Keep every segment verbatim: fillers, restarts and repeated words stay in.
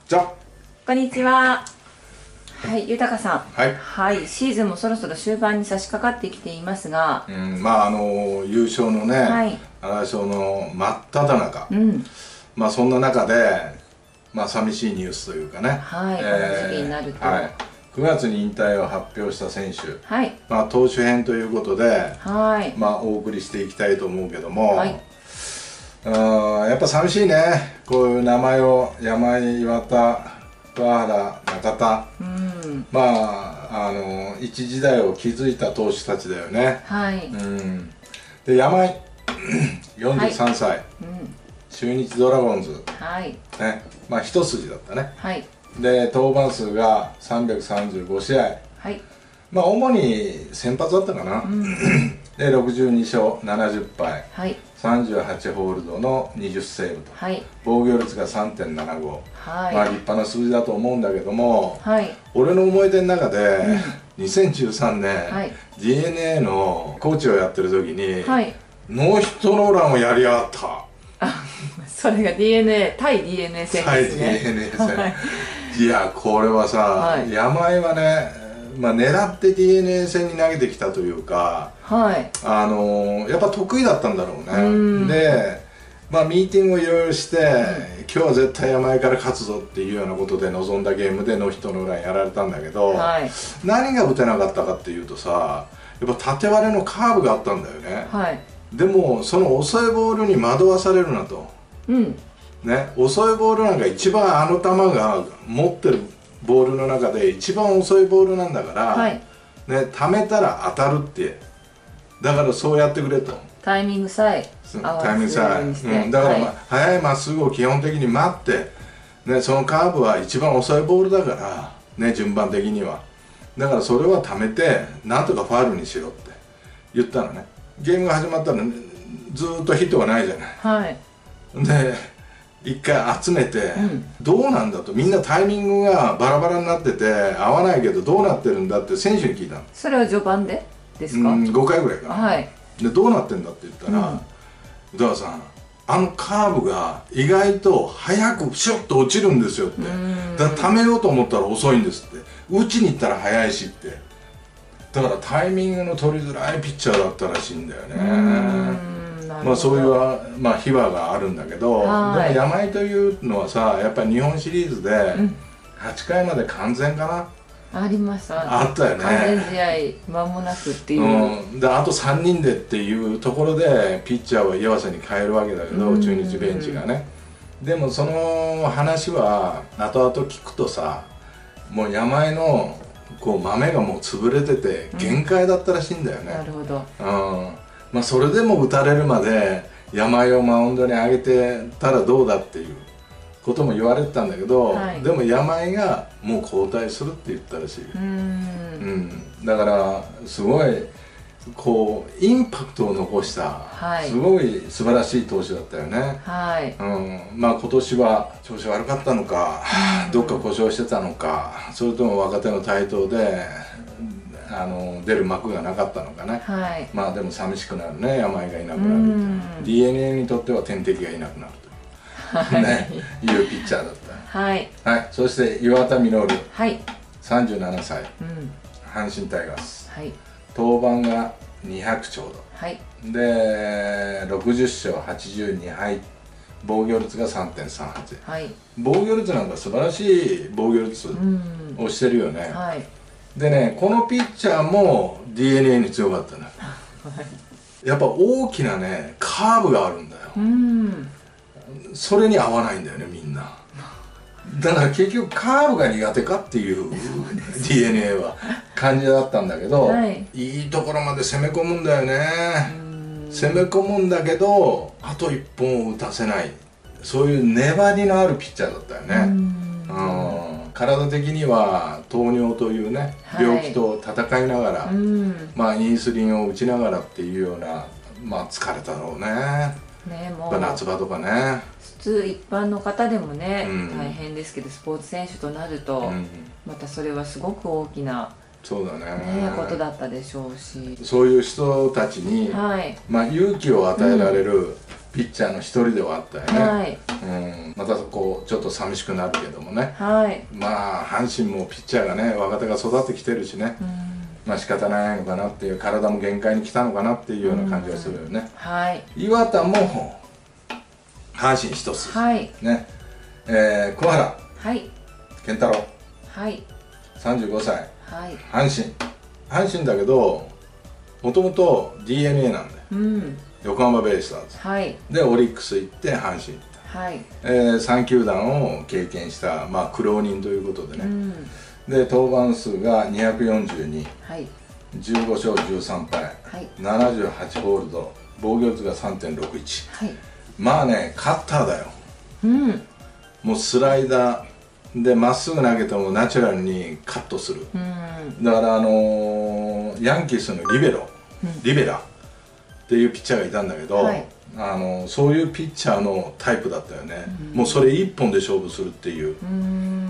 じゃこんにちは。はい、豊さん。 はい、 はい、シーズンもそろそろ終盤に差し掛かってきていますが、 うん、まああの優勝のね、 はい、 争いの真っ只中、 うん、 まあそんな中で、まあ寂しいニュースというかね、 はい、この時期になると、 はい、くがつに引退を発表した選手、 はい、 まあ投手編ということで、 はい、 まあお送りしていきたいと思うけども、 はい、 うん、やっぱ寂しいね、こういう名前を山井、岩田、桑原、中田、うん、まああの一時代を築いた投手たちだよね。 はい、 うん、で山井よんじゅうさんさい、はい、うん、中日ドラゴンズ、はい、ね、まあ一筋だったね。はい、で登板数がさんびゃくさんじゅうごしあい、はい、まあ主に先発だったかな。うん、でろくじゅうにしょうななじゅっぱい、はい、さんじゅうはちホールドのにじゅうセーブと、はい、防御率が さんてんななご、はい、まあ立派な数字だと思うんだけども、はい、俺の思い出の中で、うん、にせんじゅうさんねん、はい、ディーエヌエー のコーチをやってる時に、はい、ノーヒットノーランをやりやがった。 あ、それが ディーエヌエー 対 ディーエヌエー 戦ですね。 対 ディーエヌエー 戦、はい、いやこれはさ、はい、山井はね、まあ、狙って ディーエヌエー 戦に投げてきたというか、はい、あのー、やっぱ得意だったんだろうね。で、まあ、ミーティングをいろいろして、うん、今日は絶対山井から勝つぞっていうようなことで臨んだゲームでノーヒットノーランやられたんだけど、はい、何が打てなかったかっていうとさ、やっぱ縦割れのカーブがあったんだよね。はい、でもその遅いボールに惑わされるなと、うん、ね、遅いボールなんか一番あの球が持ってるボールの中で一番遅いボールなんだから、はい、ね、溜めたら当たるって、だからそうやってくれと。 タイミングさえタイミングさえ、うん、だから、まあ、はい、速いまっすぐを基本的に待って、ね、そのカーブは一番遅いボールだから、ね、順番的にはだからそれは溜めてなんとかファウルにしろって言ったのね。ゲームが始まったら、ね、ずーっとヒットがないじゃない。はい、で一回集めて、うん、どうなんだと、みんなタイミングがバラバラになってて合わないけどどうなってるんだって選手に聞いたの。それは序盤でですか？うん、 ごかいぐらいかな。はい、でどうなってんだって言ったら、うん、宇多田さん、あのカーブが意外と早くシュッと落ちるんですよって、だから溜めようと思ったら遅いんですって、打ちに行ったら早いしって、だからタイミングの取りづらいピッチャーだったらしいんだよね。まあそういう、まあ、秘話があるんだけど、でも山井というのはさ、やっぱり日本シリーズではちかいまで完全かな、 ありました。 あったよね。 完全試合間もなくっていう、 うん、であとさんにんでっていうところでピッチャーは岩瀬に変えるわけだけど、中日ベンチがね。でもその話は後々聞くとさ、もう山井のこう豆がもう潰れてて限界だったらしいんだよね。うん、なるほど。うん、まあそれでも打たれるまで山井をマウンドに上げてたらどうだっていうことも言われてたんだけど、はい、でも山井がもう交代するって言ったらしい。うん、うん、だからすごいこうインパクトを残した、はい、すごい素晴らしい投手だったよね。はい、うん、まあ今年は調子悪かったのか、どっか故障してたのか、それとも若手の台頭であの出る幕がなかったのかね。はい、まあでも寂しくなるね、山井がいなくなると。 ディーエヌエー にとっては天敵がいなくなるという、ね、いうピッチャーだった。はい、はい、そして岩田稔、はい、さんじゅうななさい、うん、阪神タイガース、はい、登板がにひゃくちょうど、はい、でろくじゅっしょうはちじゅうにはい、防御率が さんてんさんはち、はい、防御率なんか素晴らしい防御率をしてるよね。はい、でね、このピッチャーも ディーエヌエー に強かったね。やっぱ大きなねカーブがあるんだよ。うん、それに合わないんだよね、みんな。だから結局カーブが苦手かっていう ディーエヌエー は感じだったんだけど、はい、いいところまで攻め込むんだよね。攻め込むんだけどあといっぽんを打たせない、そういう粘りのあるピッチャーだったよね。うん、体的には糖尿というね、はい、病気と戦いながら、まあインスリンを打ちながらっていうような、まあ疲れたろうね。ね、もう夏場とかね、 普通一般の方でもね、うん、大変ですけど、スポーツ選手となると、うん、またそれはすごく大きなそうだね、 ね、ことだったでしょうし、 そういう人たちに、はい、まあ、勇気を与えられる、 ピッチャーの一人ではあったよね、 はい、 うん、またこうちょっと寂しくなるけどもね、 はい、 まあ阪神もピッチャーがね若手が育ってきてるしね、うん、まあ仕方ないのかなっていう、体も限界に来たのかなっていうような感じがするよね、 はい、 岩田も阪神一つ、 はい、 ね、えー、小原、 はい、 健太郎、 はい、 さんじゅうごさい、 はい、 阪神阪神だけどもともと ディーエヌエー なんだよ、うん、横浜ベイスターズ、はい、でオリックス行って阪神行った、はい、えー、さん球団を経験した、まあ、苦労人ということでね、うん、で登板数がにひゃくよんじゅうに、はい、じゅうごしょうじゅうさんぱい、はい、ななじゅうはちホールド、防御率が さんてんろくいち、はい、まあねカッターだよ、うん、もうスライダーでまっすぐ投げてもナチュラルにカットする、うん、だからあのー、ヤンキースのリベロ、うん、リベラっていうピッチャーがいたんだけど、はい、あのそういうピッチャーのタイプだったよね、うん、もうそれ一本で勝負するっていう、うん、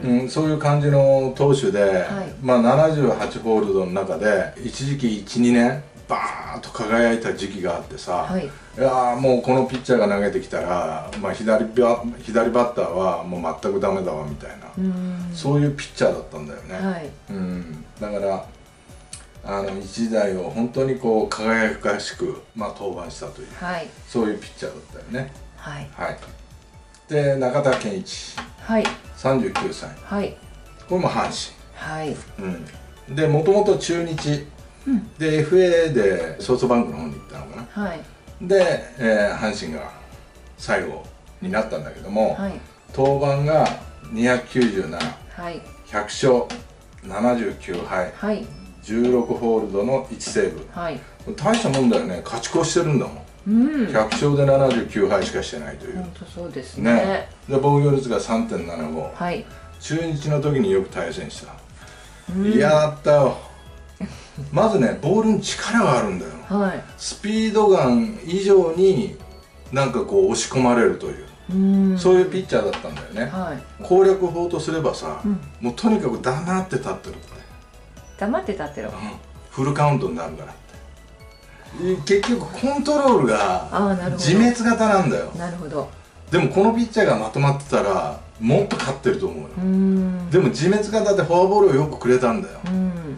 うん、そういう感じの投手で、はい、まあ、ななじゅうはちホールドの中で一時期いちにねんバーッと輝いた時期があってさ、はい、いやもうこのピッチャーが投げてきたら、まあ、左バ左バッターはもう全くダメだわみたいな、そういうピッチャーだったんだよね、はい、うん、だからあの一時代を本当にこう輝かしく、まあ、登板したという、はい、そういうピッチャーだったよね。はい、はい、で中田健一、はい、さんじゅうきゅうさい、はい、これも阪神、はい、うん、でもともと中日、うん、で エフエー でソフトバンクの方に行ったのかな、はい、で、えー、阪神が最後になったんだけども、はい、登板がにひゃくきゅうじゅうなな、はい、ひゃくしょうななじゅうきゅうはい、はい、じゅうろくホールドのいちセーブ、はい、大したもんだよね、勝ち越してるんだもん、うん、ひゃくしょうでななじゅうきゅうはいしかしてないという、本当そうですね、ね、で防御率が さんてんななご、はい、中日の時によく対戦した、嫌だったよまずねボールに力があるんだよ、はい、スピードガン以上になんかこう押し込まれるという、うんそういうピッチャーだったんだよね、はい、攻略法とすればさ、うん、もうとにかく黙って立ってるって、 黙って立ってる、うん、 フルカウントになるからって結局コントロールが自滅型なんだよ。なるほど。でもこのピッチャーがまとまってたらもっと勝ってると思うよ。うんでも自滅型でフォアボールをよくくれたんだよ、うん、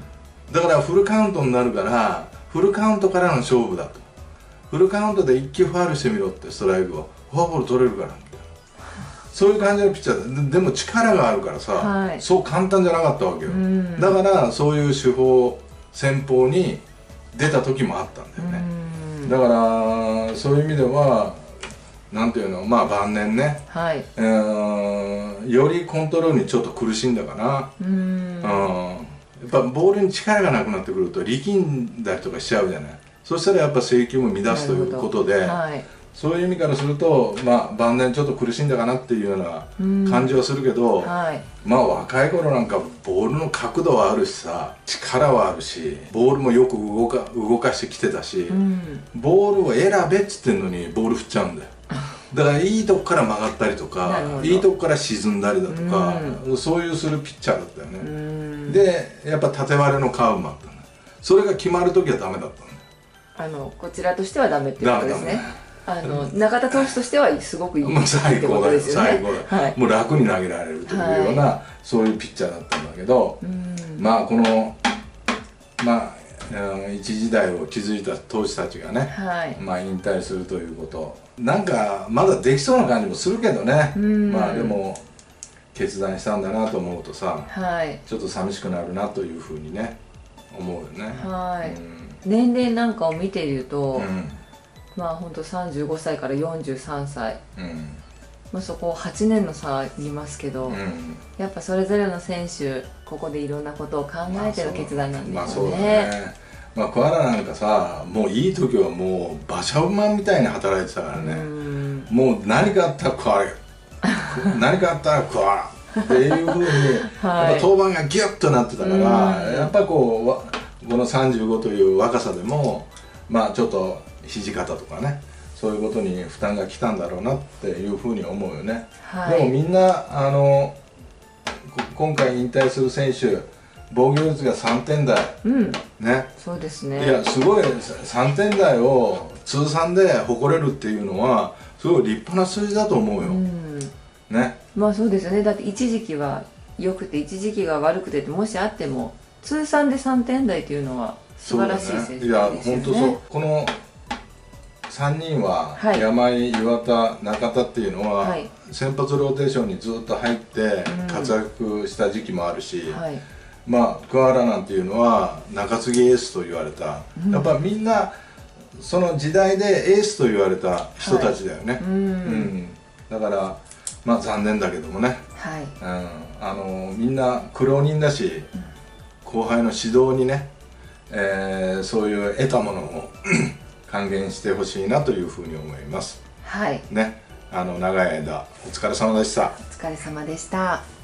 だからフルカウントになるからフルカウントからの勝負だと、フルカウントで一球ファウルしてみろってストライクをフォアボール取れるからみたいな、そういう感じのピッチャー で, でも力があるからさ、はい、そう簡単じゃなかったわけよ、うん、だからそういう手法戦法に出た時もあったんだよね、うんだからそういう意味ではなんていうの、まあ晩年ね、はい、えー、よりコントロールにちょっと苦しんだかな、うん、やっぱボールに力がなくなってくると力んだりとかしちゃうじゃない、そしたらやっぱ制球も乱すということで、はい、そういう意味からすると、まあ、晩年ちょっと苦しんだかなっていうような感じはするけど、はい、まあ若い頃なんかボールの角度はあるしさ、力はあるし、ボールもよく動か動かしてきてたし、うん、ボールを選べっつってんのにボール振っちゃうんだよ。だからいいとこから曲がったりとかいいとこから沈んだりだとか、うん、そういうするピッチャーだったよね、うん、でやっぱ縦割れのカーブもあったんだ、それが決まる時はダメだったんだよ。 あのこちらとしてはダメっていうことですね。あの中田投手としてはすごくいいってことですよね。最高だ、はい、もう楽に投げられるというような、はい、そういうピッチャーだったんだけど、うん、まあこのまあ一時代を築いた投手たちがね、はい、まあ引退するということ、なんかまだできそうな感じもするけどね、まあでも決断したんだなと思うとさ、はい、ちょっと寂しくなるなというふうにね思うよね。はい、うん、 年齢なんかを見ていると、うん、まあ本当さんじゅうごさいからよんじゅうさんさい、うん、まあそこはちねんの差ありますけど、うん、やっぱそれぞれの選手ここでいろんなことを考えての決断なんですよね。 まあ小原なんかさ、もういい時はもう馬車馬みたいに働いてたからね、うんもう何かあったら小原何かあったら小原っていうふうに、はい、やっぱ登板がギュッとなってたから、やっぱこうこのさんじゅうごという若さでもまあちょっと土方とかね、そういうことに負担がきたんだろうなっていうふうに思うよね、はい、でもみんなあの今回引退する選手防御率がさんてんだい、うん、ね、 そうですね。 いやすごいさんてんだいを通算で誇れるっていうのはすごい立派な数字だと思うよ、うん、ね。 まあそうですよね。だって一時期は良くて一時期が悪くてってもしあっても通算でさんてん台というのは素晴らしい成績ですよね。いや本当そう。このさんにんは、はい、 山井、岩田、中田っていうのは、はい、先発ローテーションにずっと入って活躍した時期もあるし、うんはい、まあ桑原なんていうのは中継ぎエースと言われた、うん、やっぱみんなその時代でエースと言われた人たちだよね、はい、うん、うん、だからまあ残念だけどもね、はい、うん、あのみんな苦労人だし、うん、後輩の指導にね、えー、そういう得たものを還元してほしいなというふうに思います。 はい。 ね、あの長い間お疲れ様でした。 お疲れ様でした。